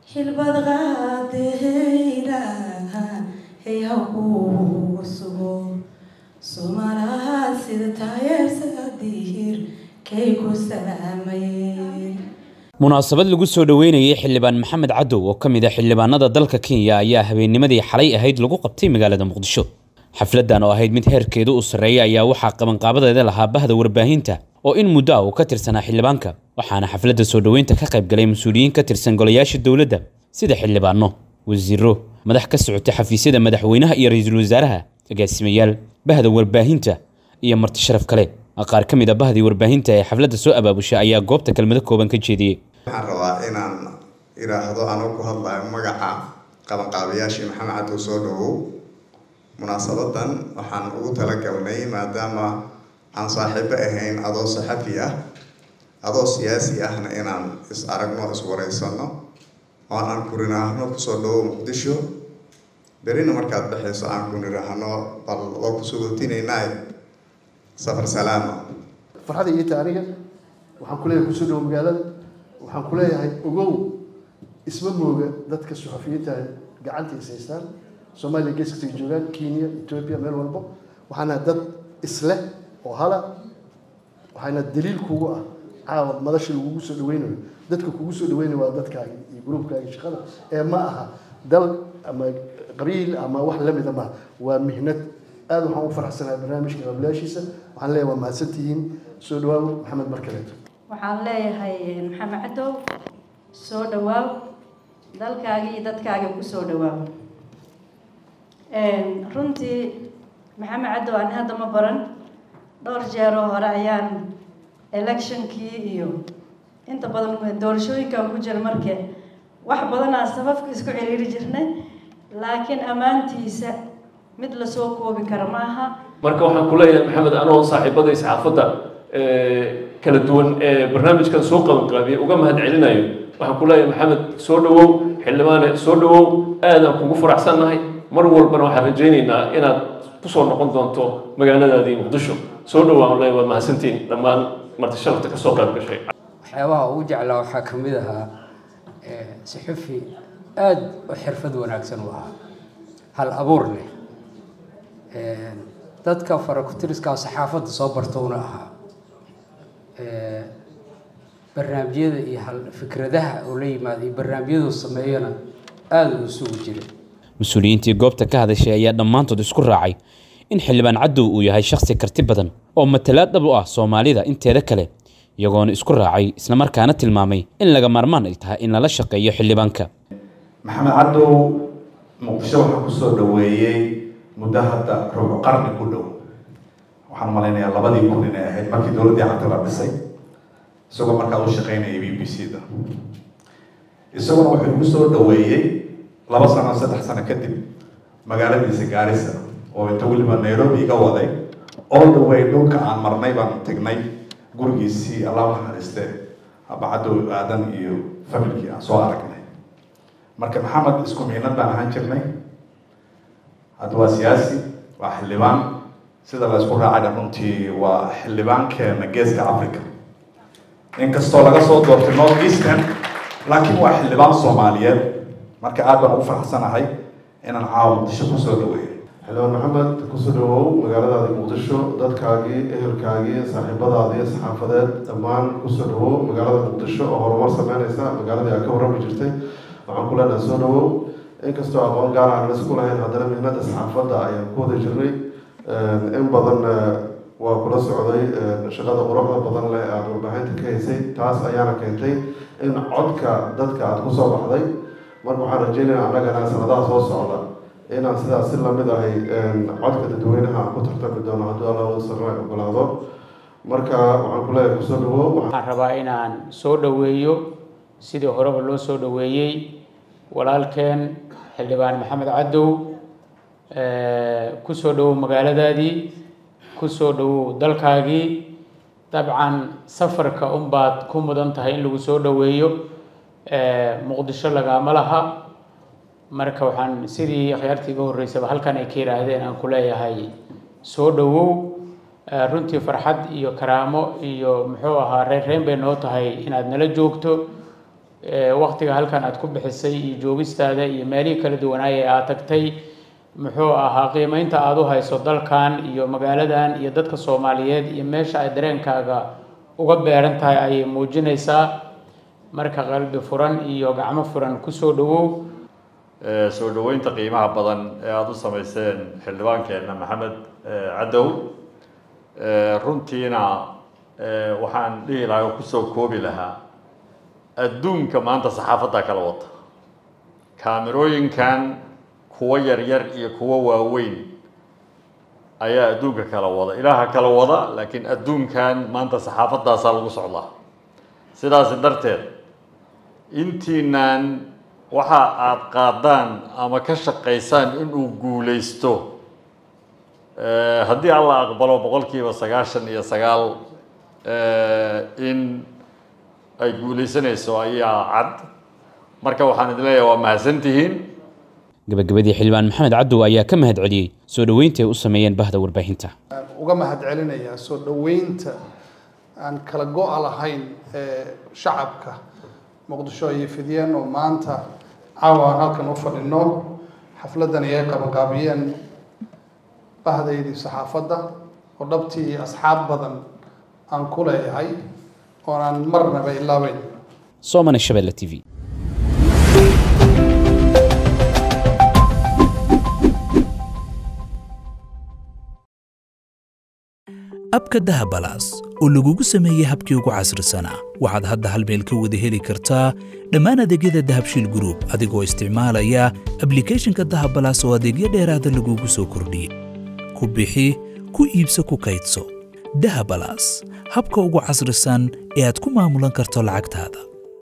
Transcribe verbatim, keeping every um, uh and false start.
hilbad qaadayda hey hawo sugo Somala sida taayirsa diir kay ku salaamay munaasabad lagu soo dhaweynayay xildhibaan Maxamed Cadow oo kamid ah xildhibaanada dalka Kenya ayaa habeennimadii xalay ahayd lagu qabtay magaalada Muqdisho xafladan oo ahayd mid heerkeedu u sareeyay ayaa waxa qaban qaabadeeda lahaa bahda warbaahinta oo in muddo uu ka tirsanaa xildhibaanka waxaana xafladda soo dhaweynta ka qayb galay mas'uuliyiin ka tirsan golayaasha dawladda sida xildhibaano wasiiro madax ka socotay xafiisyada madaxweynaha iyo ra'iisul wasaaraha agaasimayaal bahda warbaahinta iyo marti sharaf kale qaar kamid ah bahdii warbaahinta ee xafladda soo abaabushay ayaa goobta kelmado kooban ka jeediyay waxaan rabaa inaan iraahdo anoo ku hadlayo magaca qaban qaabiyaashii Maxamed Cadow soo dhawow munaasabadan waxaan ugu talagalnay maadaama aan saaxiibo ahayn adoo saxafi ah adoo siyaasi ahna inaan is aragno is wareysano oo aan ku rinaahno ku soo dhawow Muqdisho berina markaad baxayso aan ku niraahno bal oo ku soo tiinaynaay safar salaama farxada iyo taariikhda waxaan ku leeyahay ku soo dhawow magaalada waxaan ku leeyahay ogow isma mooga dadka suxufiyiinta gacanta isaystaan Soomaaliya geeska joogaan Kenya Ethiopia meel walba waxaana dad isla oo hala waxaana daliil kugu ah caawa madasha lagu soo dhaweynayo dadka kugu soo dhaweynayo waa dadkaaga iyo groupkaaga shaqada ee ma aha dal ama qabiil ama wax la mid ah waa mihnad aad waxaan u faraxsanahay barnaamijka qablaashiisa waxaan leeyahay waa mahadsantihiin soo dhawaad Maxamed Markaleeto waxaan leeyahay Maxamed Cadow soo dhawaad dalkaaga iyo dadkaaga ku soo dhawaad een runtii Maxamed Cadow aan hadda ma baran dhowr jeer oo hore ayaan electionkii iyo inta badan doorashooyinka ku jira markii wax badan aan safafka isku ciriiri jirnay laakiin amaantiisa mid la soo koobi karo maaha marka waxaan ku leeyahay Maxamed anoo saaxiibada saxaafadda ee kala duwan ee barnaamijkan soo qaban qaabiyay uga mahad celinayo waxaan ku leeyahay Maxamed soo dhawow xildhibaan soo dhawow aad aan kugu faraxsanahay mar walbana waxaan rajaynaynaa inaad ku soo noqon doonto magaaladaadii Muqdisho soo dhawaan leeyahay waa mahadsantiin dhammaan marti sharafta ka soo qayb gashay waxyaabaha ugu jeclaa waxaa ka mid ahaa saxafi aad u xirfad wanaagsan u ahaa hal abuur leh dadka farakutiriska saxaafadda soo bartowna ahaa barnaamijyada iyo hal fikradaha oo la yimaado iyo barnaamijyadu sameeyana aad u sugu jiray mas'uuliyiintii goobta ka hadashay ayaa dhammaantood isku raacay in xildhibaan Cadow uu yahay shakhsi karti badan oo matalaad dhab u ah Soomaalida inteeda kale iyagoona isku raacay isla markaana tilmaamay in laga maarmaan ay tahay in la shaqeeyo xildhibaanka Maxamed Cadow Muqdisho waxa ku soo dhaweeyay muddo hadda rubuc qarni ku dhow waxaan maleynayaa labadii kun inay ahayd markii dowladda cagta la dhisay isagoo markaa u shaqeynayay B B C-da isagoo wuxuu ku soo dhaweeyay laba sano saddex sano kadib magaaladiisa Garissa oo inta waliba Nairobi iga waday all the way dhulka aan marnay baan tagnay gurigiisii Allah naxariiste Aba Cadow aadan iyo familkii aan soo aragnay marka Maxamed isku miinad baan ahaan jirnay hadda waa siyaasi waa xildhibaan sida la isku raacay runtii waa xildhibaankeena geeska Afrika inkastoo laga soo doortay North Eastern laakiin waa xildhibaan Soomaaliyeed marka aad baan u faraxsanahay inaan caawa Muqdisho ku soo dhaweeyo xildhibaan Maxamed ku soo dhawow magaalada Muqdisho dadkaagii ehelkaagii saaxiibadaadii saxaafadeed dhammaan ku soo dhawow magaalada Muqdisho oo horumar sameynaysa magaaladii aad ka warrami jirtay waxaan ku leenahay soo dhawow inkastoo aqoon gaar ah la isku lahayn haddana mihnada saxaafadda ayaan ku wada jirnay in badan waa kula socday shaqada quruxda badan leh aad warbaahinta ka haysay taas ayaana keentay in codka dadka aad ku soo baxday marka waxaan rajaynayaa annagana sanadaha soo socda inaan sidaas si lamid ahay codka dadweynaha ku tartami doono hadduu alla sarreey ogolaado marka waxaan ku leeyahay ku soo dhawow waxaan rabaa inaan soo dhaweeyo sidii horeba loo soo dhaweeyey walaalkeen xildhibaan Maxamed Cadow ku soo dhawow magaaladaadii ku soo dhawow dalkaagii dabcan safarka un baad ku mudan tahay in lagu soo dhaweeyo Muqdisho lagama laha marka waxaan sidii khiyaartiga horeysay halkan ay ka yiraahdeen aan ku leeyahay soo dhawow runtii farxad iyo karaamo iyo muxuu ahaa reer reer bay noo tahay inaad nala joogto waqtiga halkan aad ku bixisay iyo joogistaada iyo meelihii kala duwanaay ee aad tagtay muxuu ahaa qiimeynta aad u hayso dalkan iyo magaaladan iyo dadka Soomaaliyeed iyo meesha ay dareenkaaga uga beeran tahay ay muujinaysaa marka qalbi furan iyo gacmo furan ku soo dhawow soo dhaweynta qiimaha badan ee aad u sameyseen xildhibaankeena Maxamed Cadow runtiina waxaan dhihi lahaa ku soo koobi lahaa adduunka maanta saxaafadda kala wada kaamirooyinkan kuwa yar yar iyo kuwa waaweyn ayaa adduunka kala wada ilaaha kala wada laakiin adduunkan maanta saxaafaddaasa lagu socdaa sidaas darteed intiinaan waxa aad qaadaan ama ka shaqaysaan inuu guulaysto haddii alla aqbalo boqolkiiba sagaashan iyo sagaal in ay guulaysanayso ayaa cad marka waxaan idin leeyahay waa mahadsantihiin gabagabadii xildhibaan Maxamed Cadow ayaa ka mahad celiyay soo dhaweynta ay u sameeyeen bahda warbaahinta uga mahad celinaya soo dhaweynta aan kala go'o lahayn ee shacabka Muqdisho iyo fidiyeen oo maanta caawa halkan u fadhino xafladan ay qabanqaabiyeen bahdaydii saxaafadda oo dhabtii asxaab badan aan ku leeyahay oo aan marnaba ilaaweyn Soomane Shabeelle T V abka dahabalaas oo lagugu sameeyay habkii ugu casrisanaa waxaad hadda hal meel ka wada heli kartaa dhammaan adeegyada Dahabshiil Group adigoo isticmaalaya applicationka Dahabalaas oo adeegyo dheeraada lagugu soo kordhiyay ku bixi ku iibso ku kaydso Dahabalaas habka ugu casrisan ee aad ku maamulan karto lacagtaada